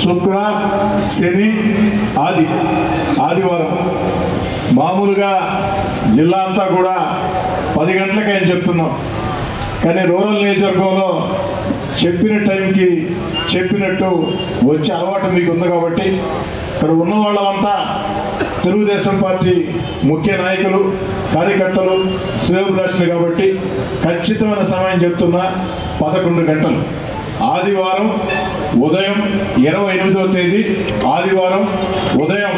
శుక్ర, శని, ఆదివారం మామూలుగా జిల్లా అంతా కూడా 10 గంటలకే అని చెప్తున్నాం. కానీ రూరల్ నియోజకవర్గంలో చెప్పిన టైంకి చెప్పినట్టు వచ్చే అలవాటు మీకు ఉంది కాబట్టి ఇక్కడ ఉన్న వాళ్ళంతా తెలుగుదేశం పార్టీ ముఖ్య నాయకులు, కార్యకర్తలు, శ్రేయోభిలాషులు కాబట్టి ఖచ్చితమైన సమయం చెప్తున్నా 11 గంటలు. ఆదివారం ఉదయం 28వ తేదీ ఆదివారం ఉదయం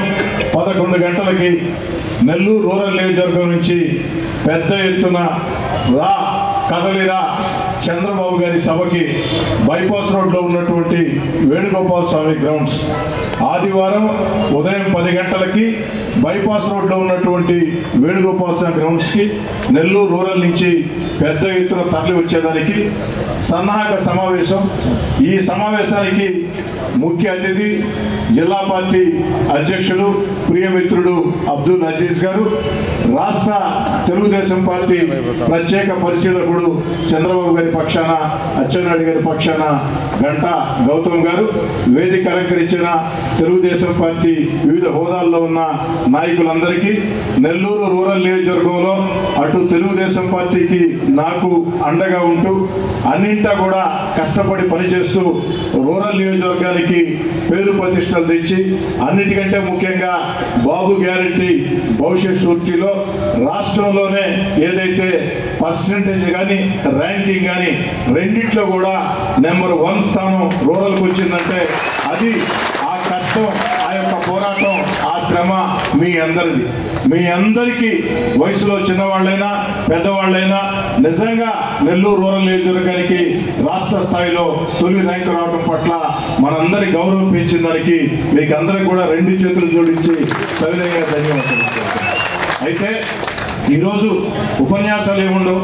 11 గంటలకి నెల్లూరు రూరల్ నియోజకవర్గం నుంచి పెద్ద ఎత్తున రా కదలిరా చంద్రబాబు గారి సభకి బైపాస్ రోడ్లో ఉన్నటువంటి వేణుగోపాల స్వామి గ్రౌండ్స్ ఆదివారం ఉదయం 10 గంటలకి బైపాస్ రోడ్లో ఉన్నటువంటి వేణుగోపాల స్వామి గ్రౌండ్స్కి నెల్లూరు రూరల్ నుంచి పెద్ద ఎత్తున తరలి వచ్చేదానికి సన్నాహక సమావేశం. ఈ సమావేశానికి ముఖ్య అతిథి జిల్లా పార్టీ అధ్యక్షుడు ప్రియమిత్రుడు అబ్దుల్ అజీజ్ గారు, రాష్ట్ర తెలుగుదేశం పార్టీ ప్రత్యేక పరిశీలకుడు చంద్రబాబు గారి పక్షాన, అచ్చెన్నాయుడు గారి పక్షాన గంటా గౌతమ్ గారు, వేదిక అలంకరించిన తెలుగుదేశం పార్టీ వివిధ హోదాల్లో ఉన్న నాయకులందరికీ, నెల్లూరు రూరల్ నియోజకవర్గంలో అటు తెలుగుదేశం పార్టీకి నాకు అండగా ఉంటూ అన్నింటా కూడా కష్టపడి పనిచేస్తూ రూరల్ నియోజకవర్గానికి పేరు ప్రతిష్టలు తెచ్చి అన్నిటికంటే ముఖ్యంగా బాబు గ్యారెంటీ భవిష్యత్ సూర్తిలో రాష్ట్రంలోనే ఏదైతే పర్సెంటేజ్ కానీ ర్యాంకింగ్ కానీ రెండింటిలో కూడా నెంబర్ 1 స్థానం రూరల్కి వచ్చిందంటే అది ఆ కష్టం, ఆ యొక్క పోరాటం, ఆ శ్రమ మీ అందరిది. మీ అందరికీ వయసులో చిన్నవాళ్ళైనా పెద్దవాళ్ళైనా నిజంగా నెల్లూరు రూరల్ నియోజకవర్గానికి రాష్ట్ర స్థాయిలో తొలి ర్యాంకు రావడం పట్ల మనందరి గౌరవం పెంచిన దానికి మీకు అందరికి కూడా 2 చేతులు జోడించి సవినయంగా ధన్యవాదాలు. అయితే ఈరోజు ఉపన్యాసాలు ఏముండవు.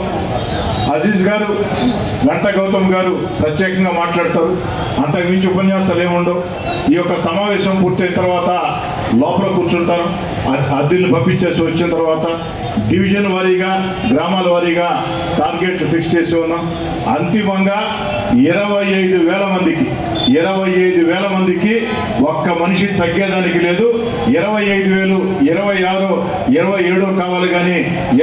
అజీజ్ గారు, గంటా గౌతమ్ గారు ప్రత్యేకంగా మాట్లాడతారు. అంతకు మించి ఉపన్యాసాలు ఏముండవు. ఈ యొక్క సమావేశం పూర్తయిన తర్వాత లోపల కూర్చుంటాను. అద్దెలు పంపించేసి వచ్చిన తర్వాత డివిజన్ వారీగా, గ్రామాల వారీగా టార్గెట్లు ఫిక్స్ చేసి ఉన్నాం. అంతిమంగా 25,000 మందికి ఒక్క మనిషి తగ్గేదానికి లేదు. 25,000, 26, 27 కావాలి కానీ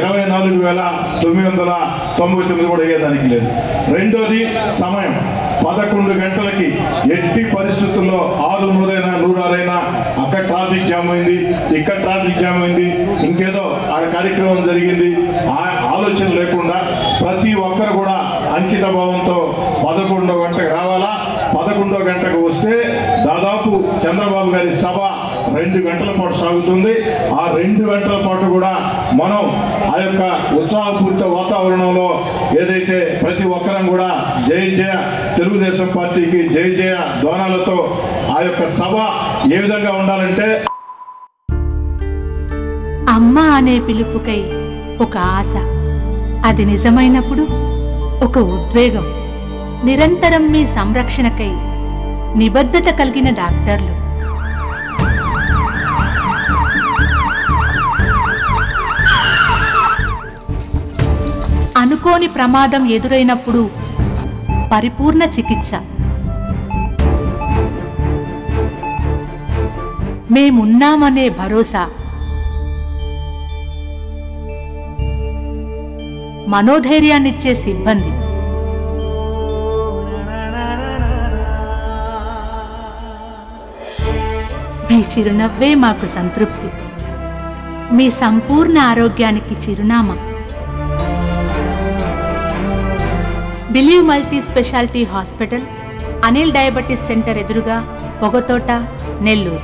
24,999 కూడా అయ్యేదానికి లేదు. రెండోది సమయం 11 గంటలకి ఎట్టి పరిస్థితుల్లో 6 అక్కడ ట్రాఫిక్ జామ్ అయింది, ఇక్కడ ట్రాఫిక్ జామ్ అయింది, ఇంకేదో ఆ కార్యక్రమం జరిగింది, ఆ ఆలోచన లేకుండా ప్రతి ఒక్కరు కూడా అంకిత భావంతో 11వ గంటకు రావాలా. 11వ గంటకు వస్తే దాదాపు చంద్రబాబు గారి సభ 2 గంటల పాటు సాగుతుంది. ఆ 2 గంటల పాటు కూడా మనం ఆ యొక్క ఉత్సాహపూరిత వాతావరణంలో ఏదైతే ప్రతి ఒక్కరం కూడా జై జయ తెలుగుదేశం పార్టీకి జై జయ ధ్వానాలతో ఆ యొక్క సభ ఏ విధంగా ఉండాలంటే, అమ్మ అనే పిలుపుకై ఒక ఆశ, అది నిజమైనప్పుడు ఒక ఉద్వేగం, నిరంతరం మీ సంరక్షణకై నిబద్ధత కలిగిన డాక్టర్లు. అనుకోని ప్రమాదం ఎదురైనప్పుడు పరిపూర్ణ చికిత్స. మేమున్నామనే భరోసా. మనోధైర్యాన్నిచ్చే సిబ్బంది. మీ చిరునవ్వే మాకు సంతృప్తి, మీ సంపూర్ణ ఆరోగ్యానికి చిరునామా. Believe multi speciality hospital, Anil diabetes centre ఎదురుగా, పొగతోట, నెల్లూరు.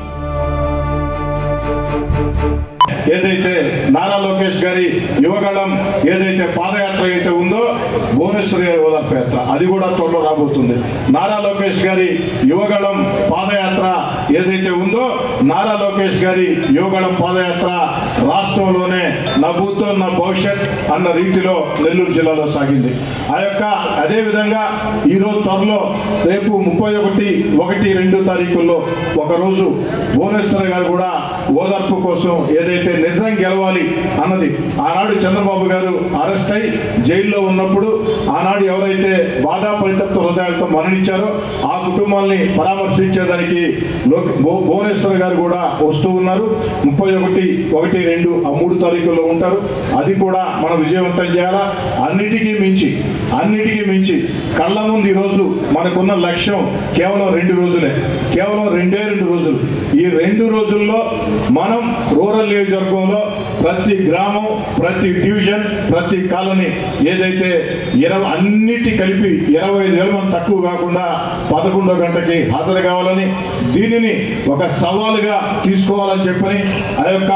ఏదైతే నారా లోకేష్ గారి యువగళం ఏదైతే పాదయాత్ర అయితే ఉందో, భువనేశ్వరి గారి ఓదార్పు యాత్ర అది కూడా త్వరలో రాబోతుంది. నారా లోకేష్ గారి యువగళం పాదయాత్ర ఏదైతే ఉందో, నారా లోకేష్ గారి యువగళం పాదయాత్ర రాష్ట్రంలోనే నా భూతో నా భవిష్యత్ అన్న రీతిలో నెల్లూరు జిల్లాలో సాగింది. ఆ యొక్క అదేవిధంగా ఈరోజు త్వరలో రేపు 31, 1, 2 తారీఖుల్లో ఒకరోజు భువనేశ్వరి గారు కూడా ఓదార్పు కోసం ఏదైతే నిజం గెలవాలి అన్నది ఆనాడు చంద్రబాబు గారు అరెస్ట్ అయి జైల్లో ఉన్నప్పుడు ఆనాడు ఎవరైతే బాధా పరితప్త హృదయాలతో మరణించారో ఆ కుటుంబాన్ని పరామర్శించేదానికి భువనేశ్వర్ గారు కూడా వస్తూ ఉన్నారు. 31, 1, 2 ఆ 3 తారీఖుల్లో ఉంటారు. అది కూడా మనం విజయవంతం చేయాలా. అన్నిటికీ మించి కళ్ళ ముందు ఈరోజు మనకున్న లక్ష్యం కేవలం 2 రోజులే, కేవలం 2 రోజులు. ఈ 2 రోజుల్లో మనం రూరల్ నియోజకవర్గంలో ప్రతి గ్రామం, ప్రతి డివిజన్, ప్రతి కాలనీ ఏదైతే అన్నిటి కలిపి 25,000 మంది తక్కువ కాకుండా 11వ గంటకి హాజరు కావాలని, దీనిని ఒక సవాలుగా తీసుకోవాలని చెప్పని ఆ యొక్క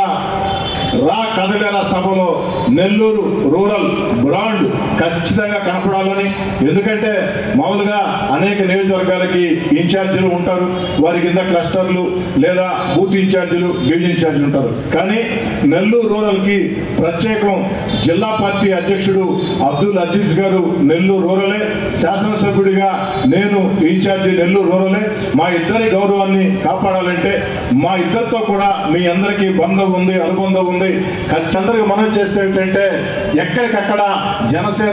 కదలేరా సభలో నెల్లూరు రూరల్ బ్రాండ్ ఖచ్చితంగా కనపడాలని. ఎందుకంటే మామూలుగా అనేక నియోజకవర్గాలకి ఇన్ఛార్జీలు ఉంటారు, వారి కింద క్లస్టర్లు లేదా బూత్ ఇన్ఛార్జీలు, డివిజన్ ఇన్ఛార్జీలు ఉంటారు. కానీ నెల్లూరు రూరల్కి ప్రత్యేకం జిల్లా పార్టీ అధ్యక్షుడు అబ్దుల్ అజీజ్ గారు నెల్లూరు రూరలే, శాసనసభ్యుడిగా నేను ఇన్ఛార్జి నెల్లూరు రూరలే. మా ఇద్దరి గౌరవాన్ని కాపాడాలంటే మా ఇద్దరితో కూడా మీ అందరికీ బంధం ఉంది, అనుబంధం ఉంది. ఖచ్చితంగా మనం చేస్తే ఏంటంటే ఎక్కడికక్కడ జనసేన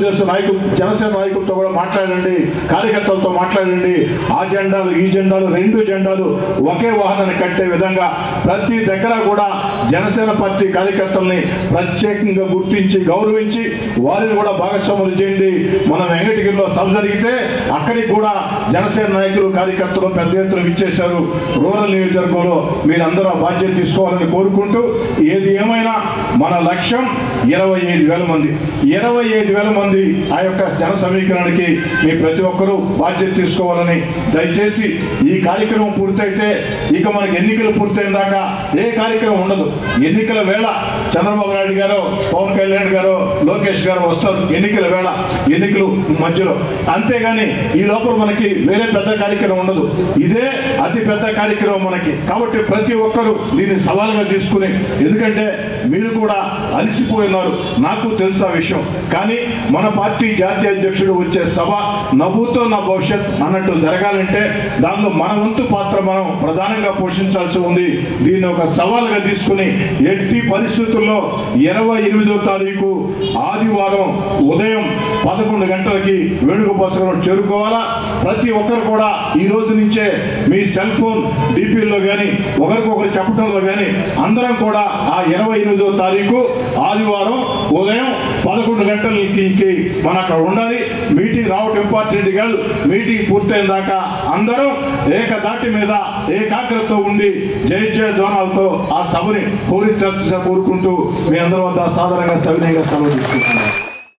నాయకులతో కూడా మాట్లాడండి, కార్యకర్తలతో మాట్లాడండి. ఆ జెండాలు ఈ జెండాలు 2 జెండాలు ఒకే వాహనాన్ని కట్టే విధంగా ప్రతి దగ్గర కూడా జనసేన పార్టీ కార్యకర్తల్ని ప్రత్యేకంగా గుర్తించి గౌరవించి వారిని కూడా భాగస్వాములు చేయండి. మనం వెంకటగిరిలో సభ జరిగితే అక్కడికి కూడా జనసేన నాయకులు కార్యకర్తలు పెద్ద ఎత్తున ఇచ్చేశారు. రూరల్ నియోజకవర్గంలో మీరందరూ బాధ్యత తీసుకోవాలని కోరుకుంటూ, ఏది ఏమైనా మన లక్ష్యం 25,000 మంది. 25,000 మంది ఆ యొక్క జన సమీకరణకి మీ ప్రతి ఒక్కరూ బాధ్యత తీసుకోవాలని. దయచేసి ఈ కార్యక్రమం పూర్తయితే ఇక మనకి ఎన్నికలు పూర్తయిన దాకా ఏ కార్యక్రమం ఉండదు. ఎన్నికల వేళ చంద్రబాబు నాయుడు గారు, పవన్ కళ్యాణ్ గారు, లోకేష్ గారు వస్తారు. ఎన్నికల వేళ, ఎన్నికలు మధ్యలో, అంతేగాని ఈ లోపల మనకి వేరే పెద్ద కార్యక్రమం ఉండదు. ఇదే అతి పెద్ద కార్యక్రమం మనకి. కాబట్టి ప్రతి ఒక్కరూ దీన్ని సవాలుగా తీసుకుని, ఎందుకంటే మీరు కూడా అలసిపోయినారు, నాకు తెలుసు ఆ విషయం. కానీ మన పార్టీ జాతీయ అధ్యక్షుడు వచ్చే సభ నవ్వుతో నా భవిష్యత్ అన్నట్టు జరగాలంటే దానిలో మన వంతు పాత్ర మనం ప్రధానంగా పోషించాల్సి ఉంది. దీన్ని ఒక సవాలుగా తీసుకుని ఎట్టి పరిస్థితుల్లో 28వ తారీఖు ఆదివారం ఉదయం 11 గంటలకి వేణుగోపాలపురం చేరుకోవాలా. ప్రతి ఒక్కరు కూడా ఈ రోజు నుంచే మీ సెల్ ఫోన్ డిపిల్లో కానీ ఒకరికొకరు చెప్పడంలో కానీ అందరం కూడా ఆ 28వ తారీఖు ఆదివారం ఉదయం 11 గంటలకి మనం అక్కడ ఉండాలి. మీటింగ్ రావడం ఇంపార్టెంట్ కాదు, మీటింగ్ పూర్తయిన దాకా అందరం ఏకదాటి మీద ఏకాగ్రతతో ఉండి జయ ధ్వానాలతో ఆ సభని కోరుకుంటూ మీ అందరి వద్ద సాధారణంగా సవినయంగా సెలవు తీసుకుంటున్నాను.